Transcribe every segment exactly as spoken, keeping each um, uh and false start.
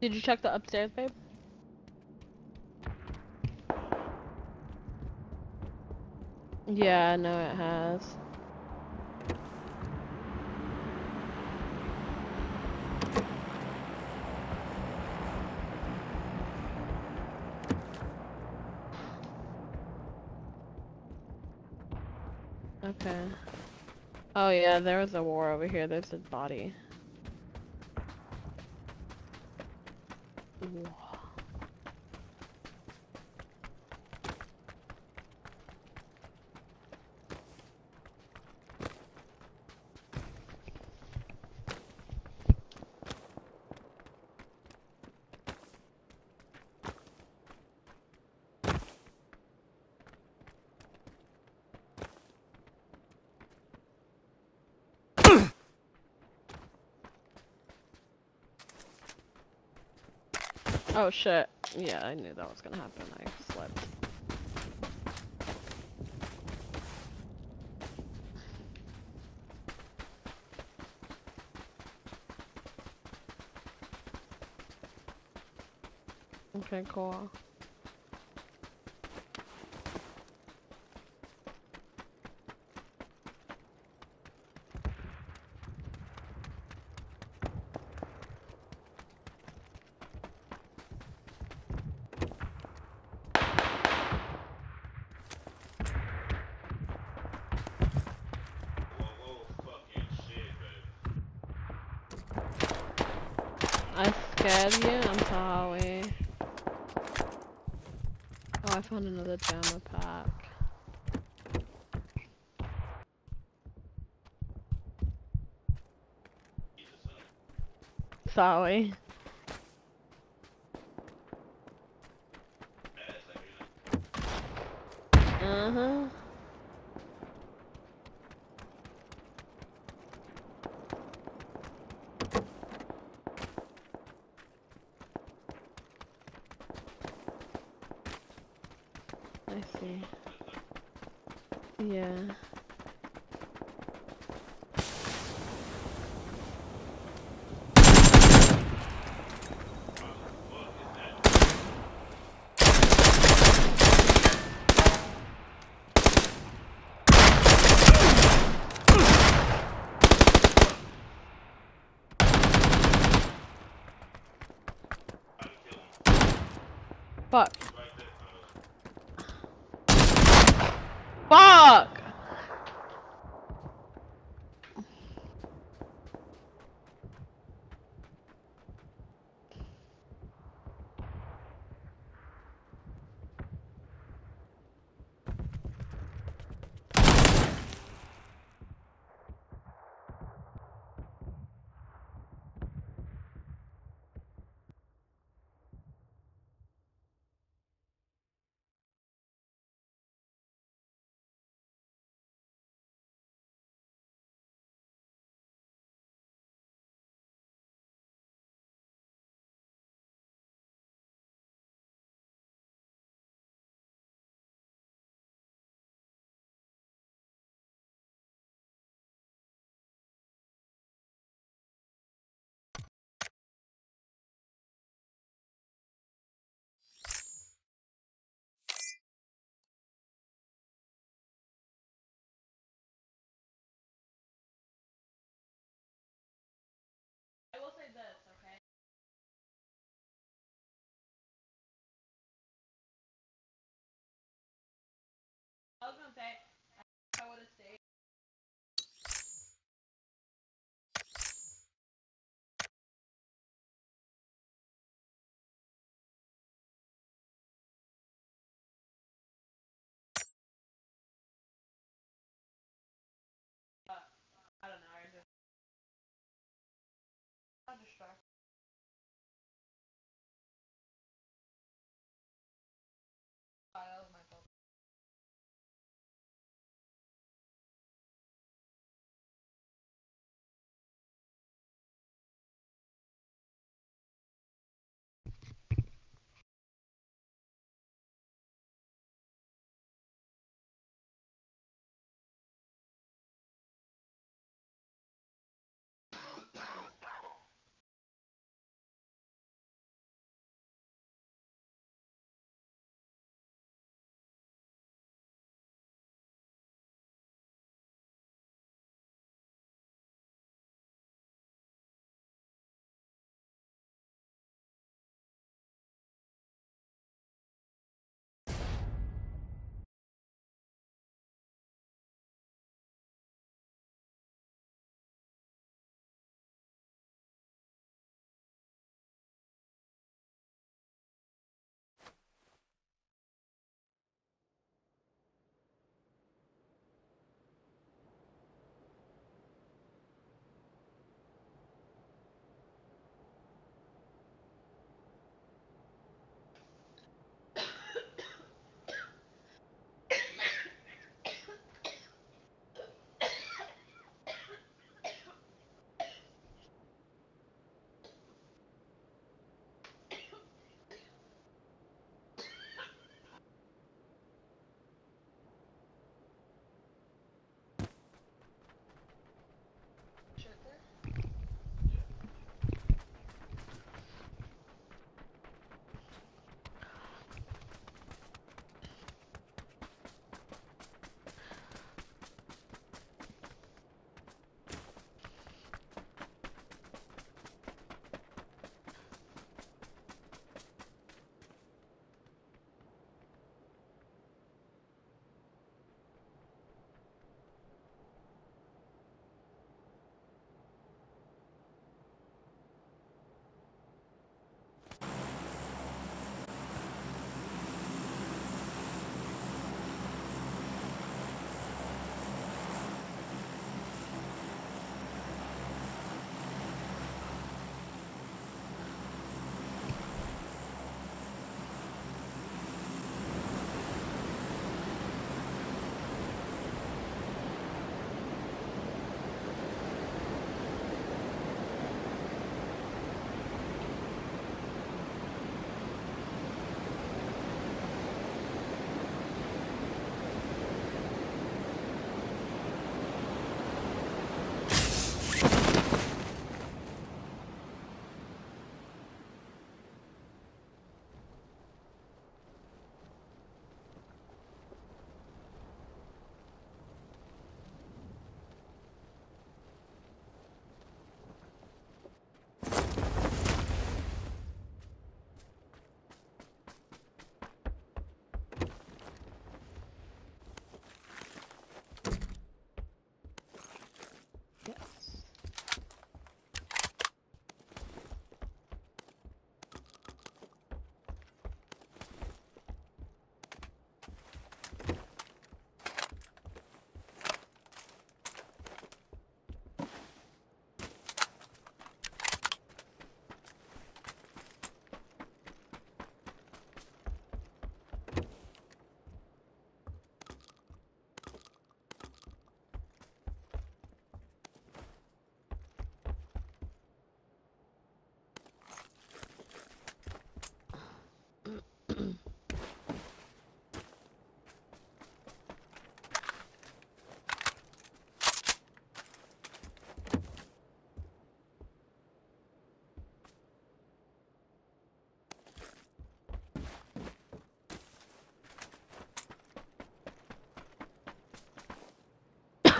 Did you check the upstairs, babe? Yeah, no, it has. Okay. Oh yeah, there was a war over here. There's a body. Ooh. Oh shit. Yeah, I knew that was gonna happen. I slept. Okay, cool. I scared you? I'm sorry. Oh, I found another jammer pack. Sorry. Uh-huh. I see. Yeah. Fuck. Fuck!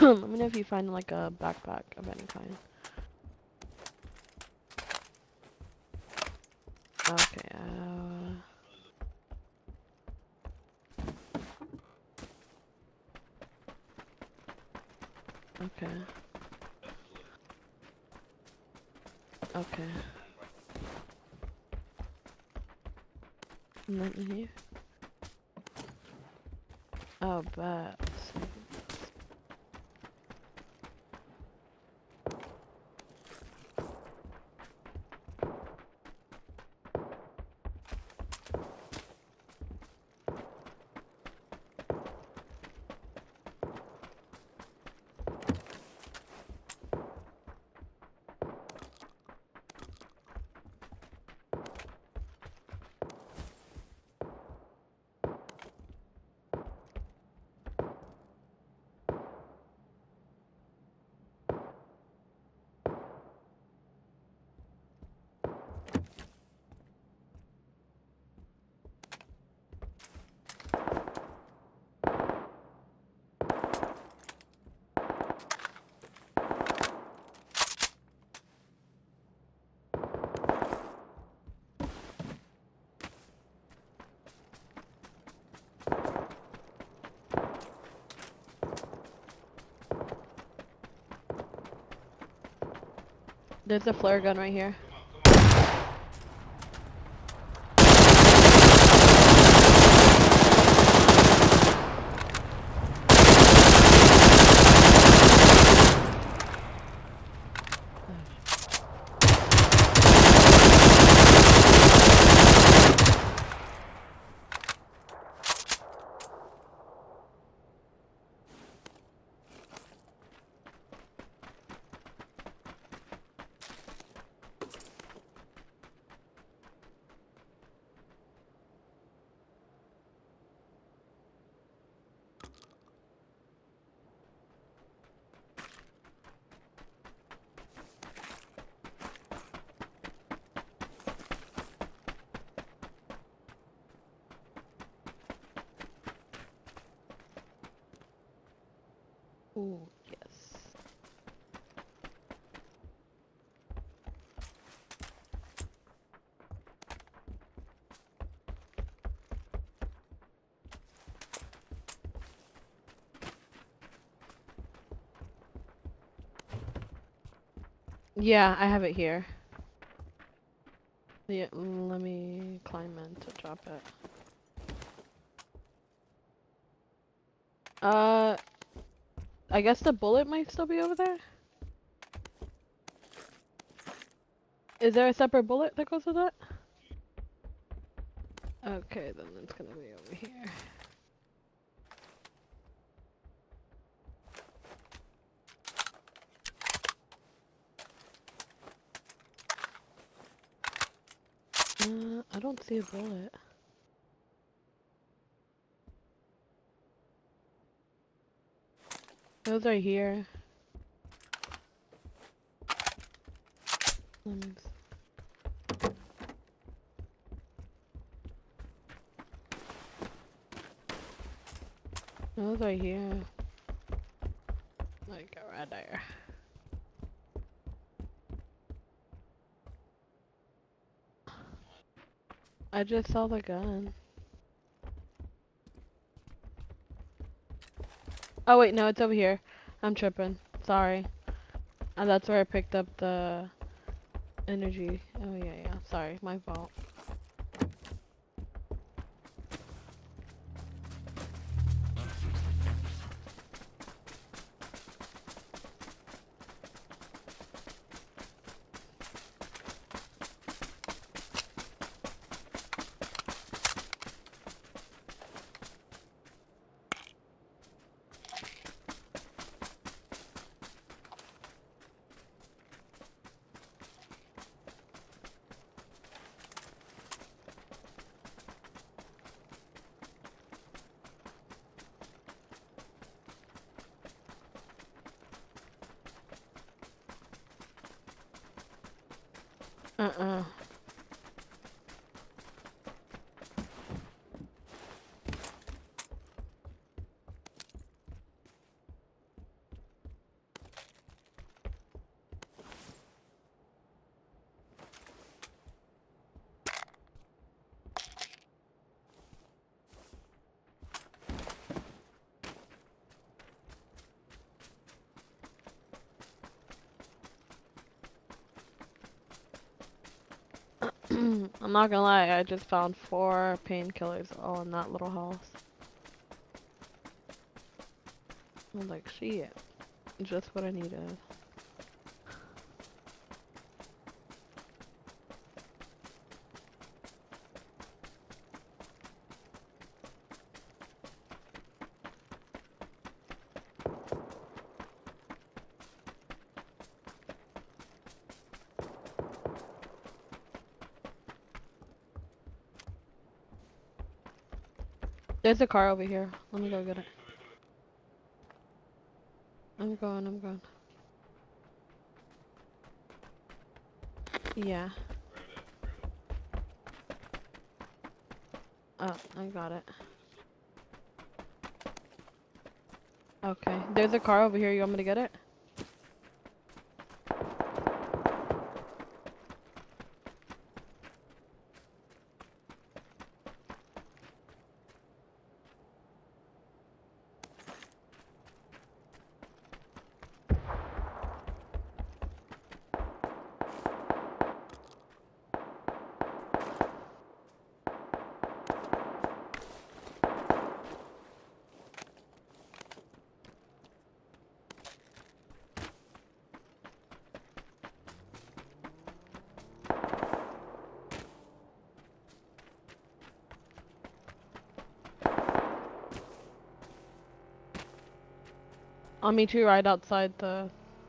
Let me know if you find like a backpack of any kind. Okay, uh... Okay. Okay. Nothing here? Oh, but... There's a flare gun right here. Ooh, yes. Yeah, I have it here. Yeah, mm, let me climb in to drop it. Uh, I guess the bullet might still be over there? Is there a separate bullet that goes with that? Okay, then it's gonna be over here. Uh, I don't see a bullet. Those are here. Let me see. Those are here. Like right there. I just saw the gun. Oh wait, no, it's over here. I'm tripping. Sorry. Uh, that's where I picked up the energy. Oh yeah, yeah. Sorry, my fault. Uh-uh. I'm not gonna lie, I just found four painkillers all in that little house. I'm like, shit, just what I needed. There's a car over here. Let me go get it. I'm going, I'm going. Yeah. Oh, I got it. Okay. There's a car over here. You want me to get it? I'll meet you right outside the...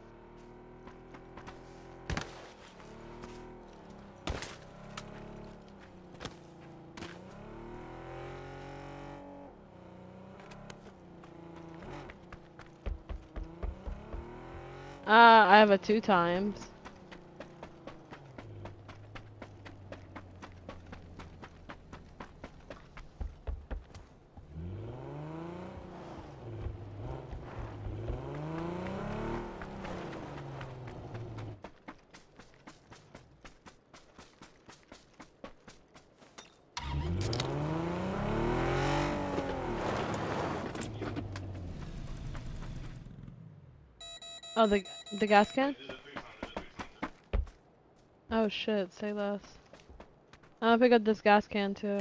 Uh, I have it two times. Oh, the the gas can? Oh shit, say less. I'm gonna pick up this gas can too.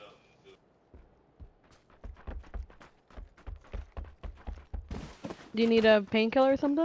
Do you need a painkiller or something?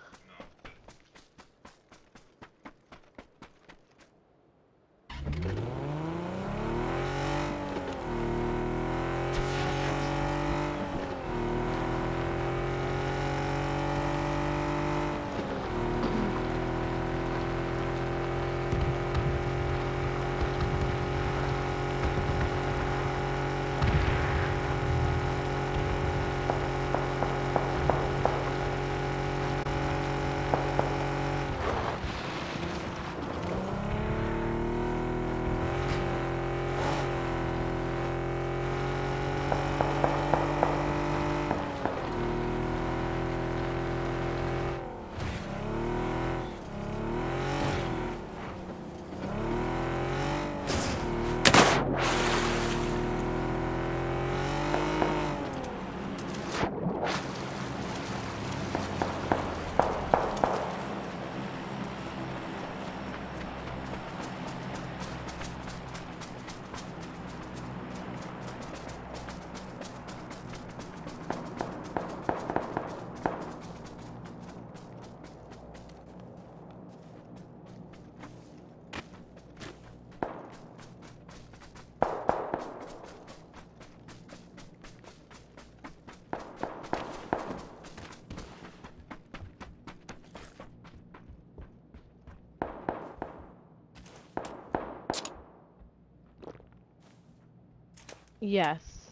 Yes.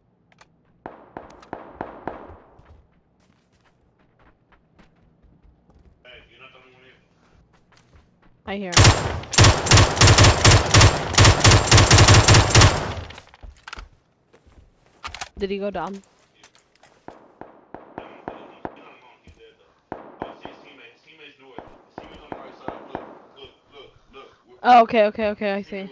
I hear him. Did he go down? Oh, okay, okay, okay, I see.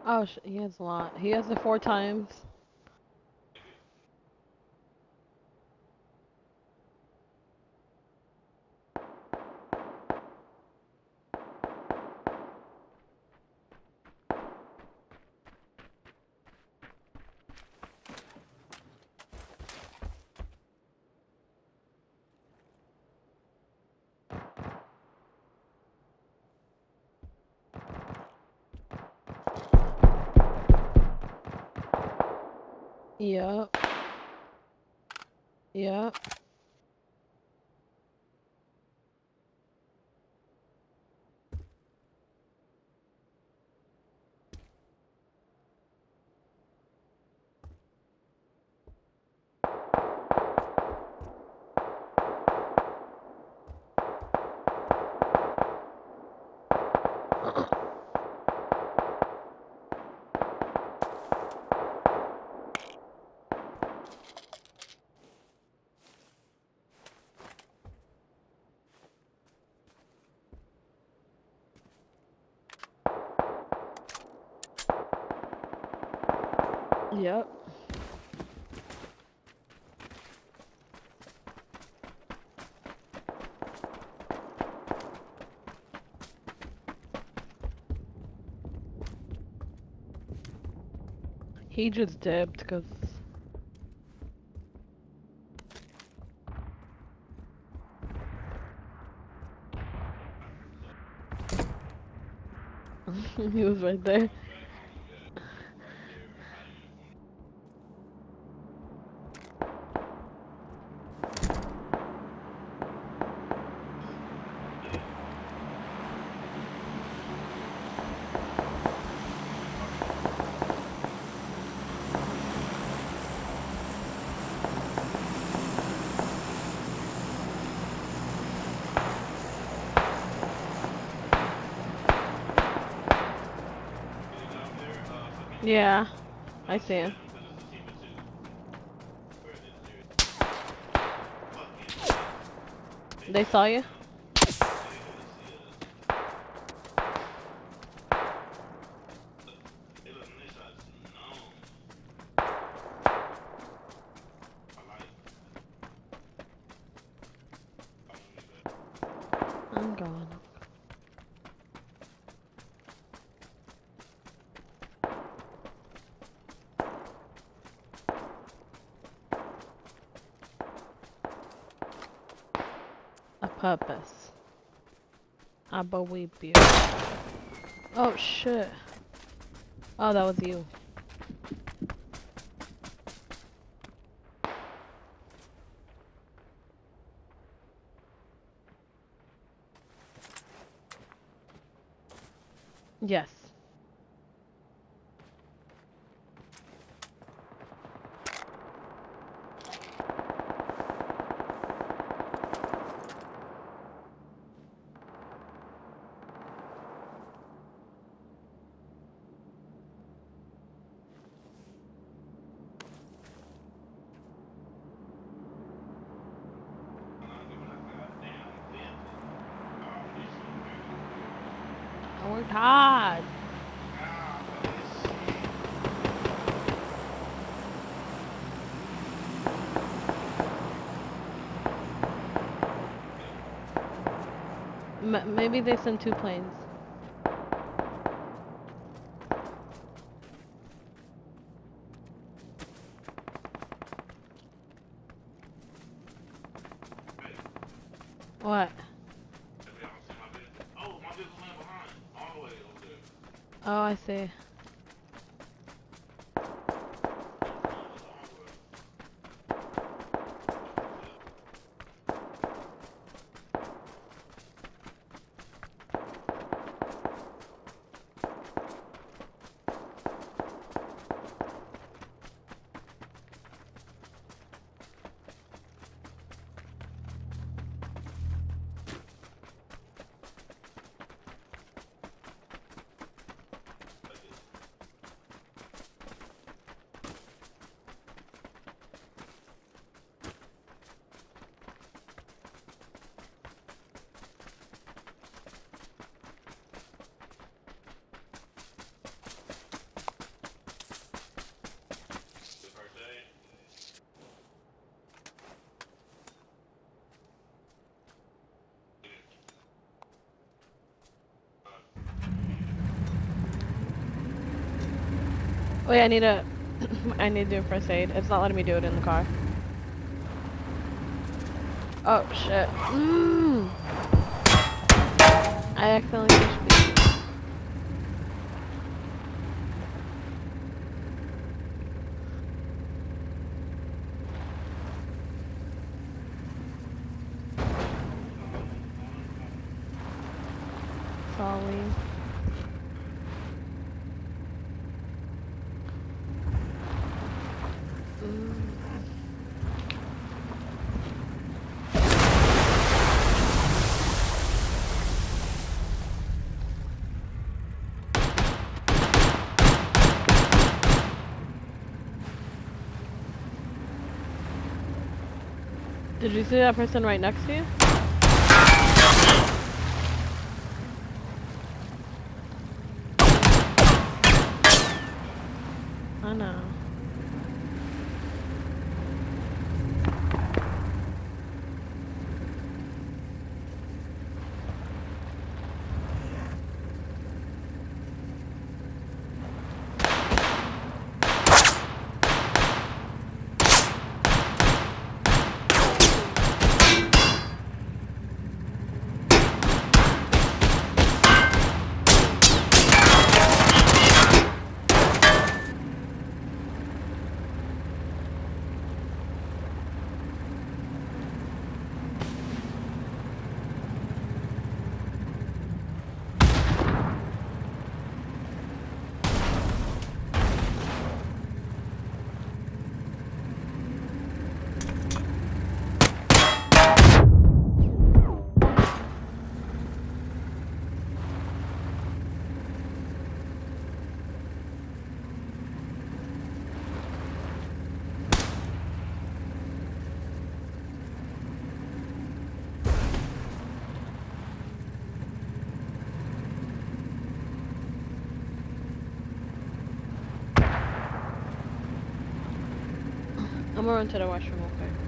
Oh, sh he has a lot. He has it four times. Yep. Yep. Yep. He just dipped because he was right there. Yeah, I see him. They saw you? I'm gone. A purpose. I believe you. Oh shit. Oh, that was you. Yes. I worked hard. M maybe they sent two planes. What? Oh, I see. Wait, I need a. I need to do first aid. It's not letting me do it in the car. Oh shit. Mm. I accidentally pushed the. Sorry. Did you see that person right next to you? I know. I'm gonna run to the washroom real quick.